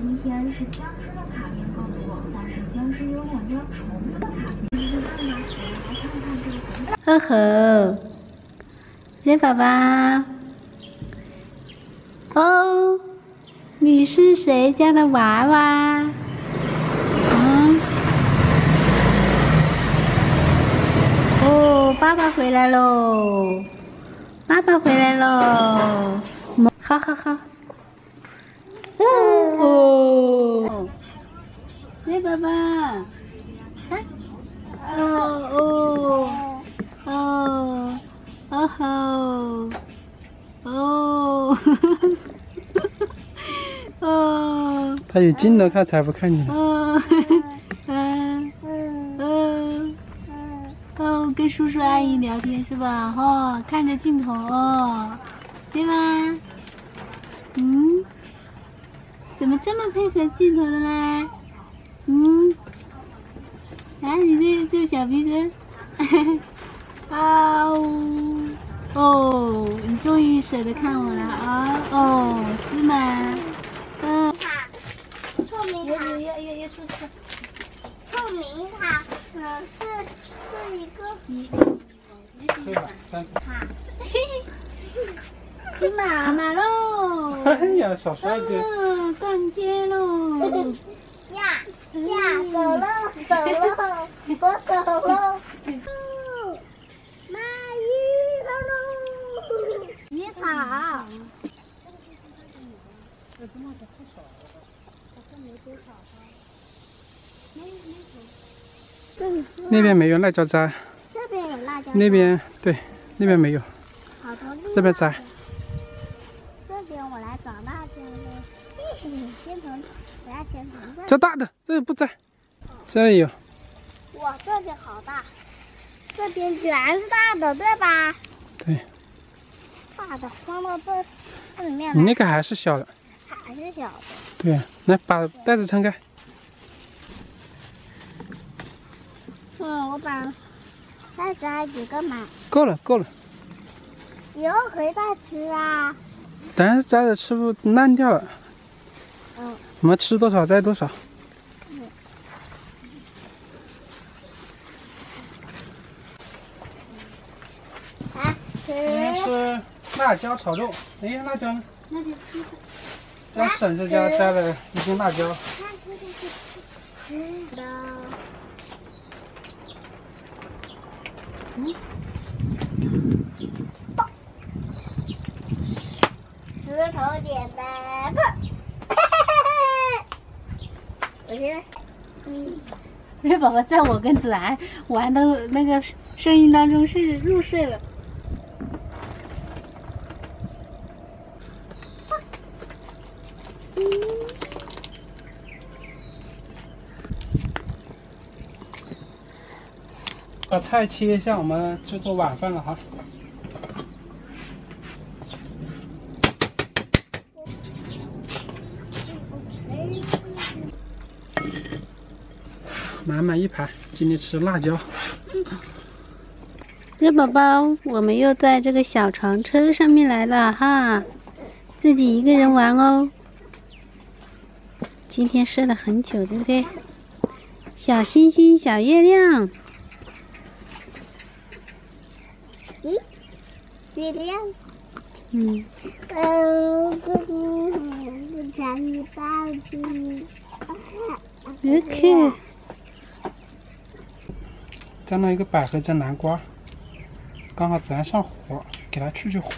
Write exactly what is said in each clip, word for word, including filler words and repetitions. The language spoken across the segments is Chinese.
今天是僵尸的卡片更多，但是僵尸有两张虫子的卡片。一个蛋呢，我们来看看这个红。 呵呵，瑞宝宝，哦，你是谁家的娃娃？嗯，哦，爸爸回来喽，爸爸回来喽，好好好。哦，瑞宝宝，啊，哦哦哦哦吼，哦，哦， 他有镜头看才不看你。 哦，嗯嗯哦，跟叔叔阿姨聊天是吧？哦，看着镜头哦，对吗？嗯。怎么这么配合镜头的啦？嗯，啊，你这这小鼻子，啊呜，哦，你终于舍得看我了啊？哦，是吗？嗯。 塔，透明塔， 要要要做错。 透明塔，嗯，是是一个你对吧？ 塔。 骑马马喽！ 哎呀，小帅哥！ 哦，逛街喽！ 呀呀，走喽走喽，我走喽！卖鱼了喽！鱼塔。 那边没有辣椒摘， 这边有辣椒。 那边对，那边没有。 好多绿。 这边摘。 这边我来找辣椒了。先从，我要先从这。 这大的，这不摘。这里有。 哇，这边好大，这边全是大的，对吧？ 对。 大的放到这这里面来。 你那个还是小的。 还是小的。 对，来把袋子撑开。 嗯，我把再摘几个嘛。 够了，够了。 以后可以再吃啊。 但是摘的吃不烂掉了。 嗯。 我们吃多少摘多少。 嗯。来吃。 今天吃辣椒炒肉。哎，辣椒呢？ 那就吃。 在婶子家摘了一斤辣椒。 吃的。 嗯。 石头剪刀布。我现在，嗯， 瑞宝宝在我跟子兰玩的那个声音当中是入睡了。 把菜切一下，我们就做晚饭了哈。满满一盘，今天吃辣椒。 热宝宝，我们又在这个小床车上面来了哈，自己一个人玩哦。今天睡了很久，对不对？小星星，小月亮。 咦，月亮。 嗯。 嗯，不想你抱住。 OK。 沾了一个百合汁南瓜，刚好自然上火，给它去去火。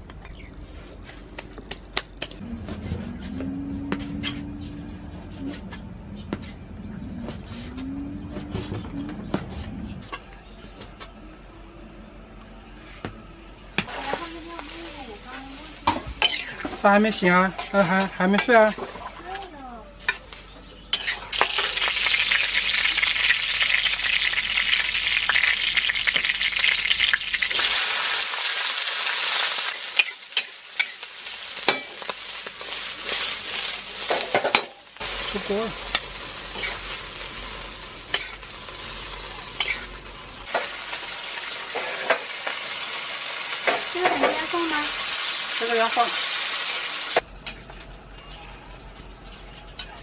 他还没醒啊？他还还没睡啊？出锅了。 这个你要放吗？ 这个要放。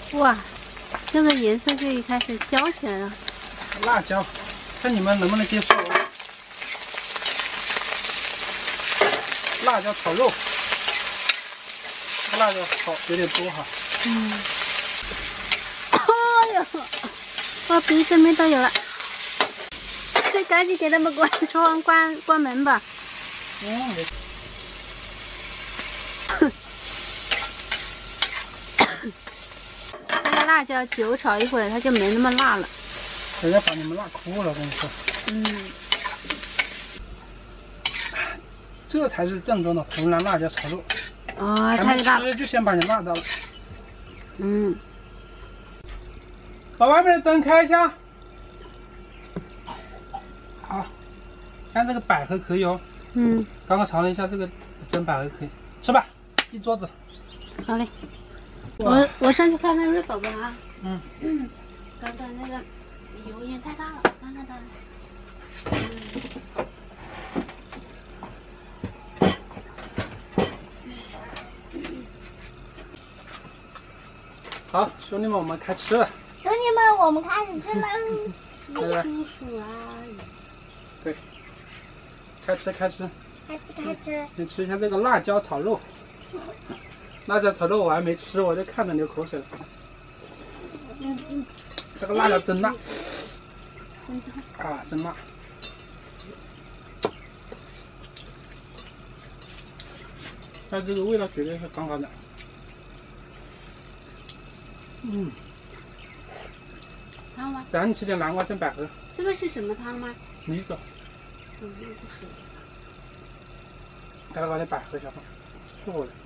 哇，这个颜色就一开始焦起来了。 辣椒，看你们能不能接受。辣椒炒肉，辣椒炒有点多哈。 嗯。哎呦，哇，鼻这边都有了。这赶紧给他们关窗、关关门吧。 嗯。 这个辣椒久炒一会儿，它就没那么辣了。 人家把你们辣哭了，我跟你说。 嗯。 这才是正宗的湖南辣椒炒肉。 哦，太辣了。 吃就先把你辣到了。 嗯。 把外面的灯开一下。好，看这个百合可以哦。 嗯。 刚刚尝了一下这个蒸百合可以，吃吧，一桌子。 好嘞。我我上去看看瑞宝宝啊。 嗯。 嗯。刚刚那个油烟太大了，看看它。嗯。 好，兄弟们，我们开吃了。 兄弟们，我们开始吃了。 来来， 叔叔啊。 对，开吃开吃。 开吃开吃。 先吃一下这个辣椒炒肉。辣椒炒肉我还没吃，我就看着流口水了。 嗯嗯。 这个辣椒真辣。啊，真辣。那这个味道绝对是刚刚的。嗯， 汤吗？ 咱吃点南瓜蒸百合。 这个是什么汤吗？ 米酒。 嗯，那是水。 给它搞点百合小放，错了。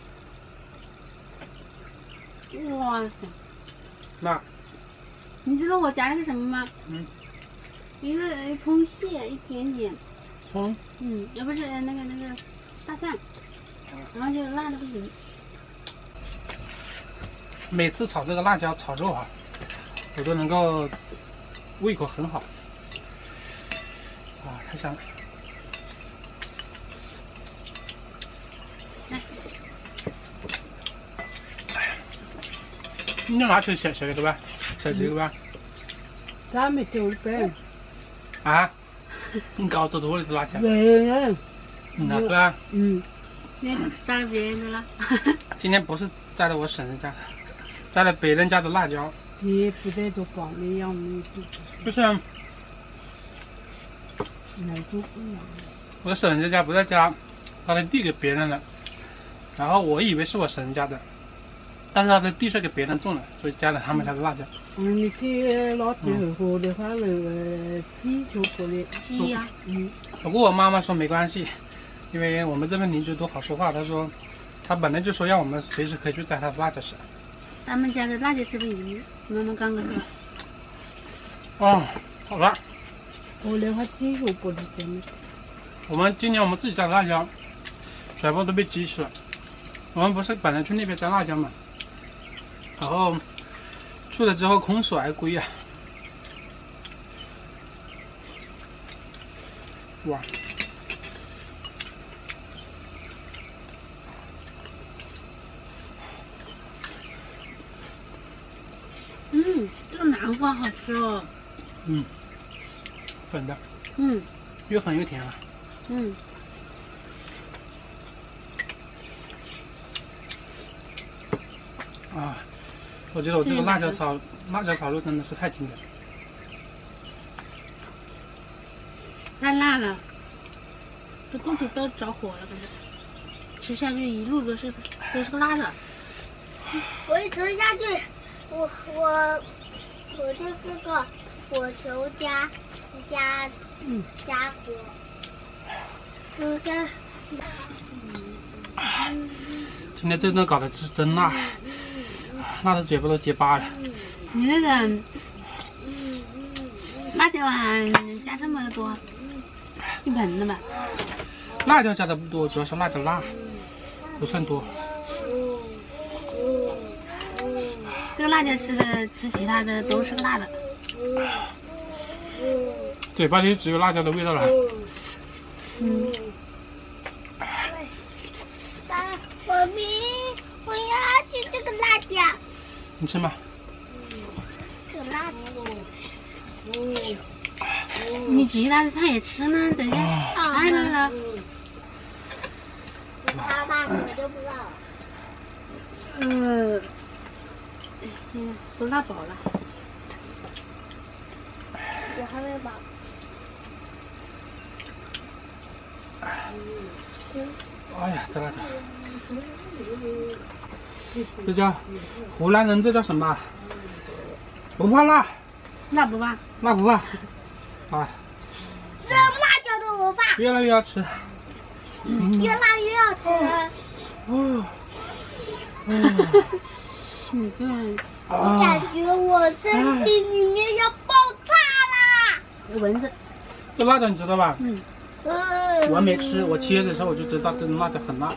哇塞！ 那， 你知道我夹的是什么吗？ 嗯。 一个葱屑，一点点。 葱。 嗯，也不是那个那个大蒜，然后就辣的不行。 每次炒这个辣椒炒肉啊，我都能够胃口很好，啊，太香了！ 来， 你拿去写写个对吧？写这个吧？ 他没丢呗。 啊？你搞多多的辣椒？ 对呀。 你拿对吧？ 嗯。 你摘了别人的了？ 今天不是摘的我婶子家的。摘了别人家的辣椒， 也不得都放那样子， 就是那就不一样。 我婶子家不在家，他的地给别人了，然后我以为是我婶子家的，但是他的地是给别人种的，所以摘了他们家的辣椒。 嗯，你给老天喝的话，那个鸡就过来。 鸡呀。 嗯。 不过我妈妈说没关系，因为我们这边邻居都好说话，她说，她本来就说让我们随时可以去摘她的辣椒吃。 他们家的辣椒是不是鱼？妈妈刚刚说。 哦，好了。 我那话鸡肉不是真的。 我们今年我们自己摘的辣椒，全部都被鸡吃了。我们不是本来去那边摘辣椒嘛，然后去了之后空手而归啊！哇！ 嗯，这个南瓜好吃哦。 嗯，粉的。 嗯， 越粉越甜啊。 嗯。 啊，我觉得我这个辣椒炒辣椒炒肉真的是太经典了。 太辣了，这肚子都着火了，感觉吃下去一路都是都是辣的。 我一吃下去。我我我就是个火球加加嗯加火，嗯跟今天这顿搞的是真辣，辣的嘴巴都结巴了。 你那个辣椒啊，加这么多，一盆的吧？ 辣椒加的不多，主要是辣椒辣，不算多。 这个辣椒吃的，吃其他的都是辣的。 嘴巴里只有辣椒的味道了。 嗯。 爸，我明我要吃这个辣椒。 你吃吗？ 这个辣的。 你鸡辣子它也吃吗？等一下，太辣了。 他爸我就不知道。 呃，嗯，都辣饱了。 我还没饱。 哎呀，这辣椒，这叫湖南人，这叫什么？不怕辣， 辣不辣？ 辣不怕？啊， 这辣椒的我爸越辣越要吃。嗯越辣越要吃。 哦， 嗯嗯， 我感觉我身体里面要爆炸啦！ 有蚊子。 这辣椒你知道吧？ 嗯。 嗯。 我还没吃，我切的时候我就知道这辣椒很辣。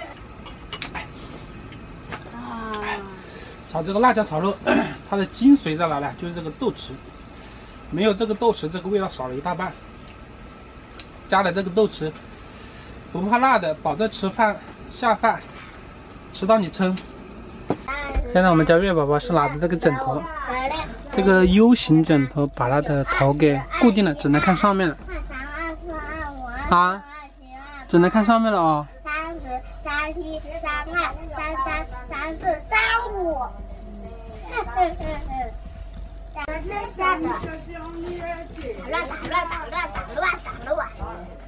啊。 炒这个辣椒炒肉，它的精髓在哪呢？就是这个豆豉，没有这个豆豉，这个味道少了一大半。加了这个豆豉，不怕辣的，保证吃饭下饭，吃到你撑。现在我们家月宝宝是拿着这个枕头，这个 U 型枕头，把它的头给固定了，只能看上面了。啊，只能看上面了哦。 三十、三一、三二、三三、三四、三五。打乱打乱打乱打乱打乱打乱。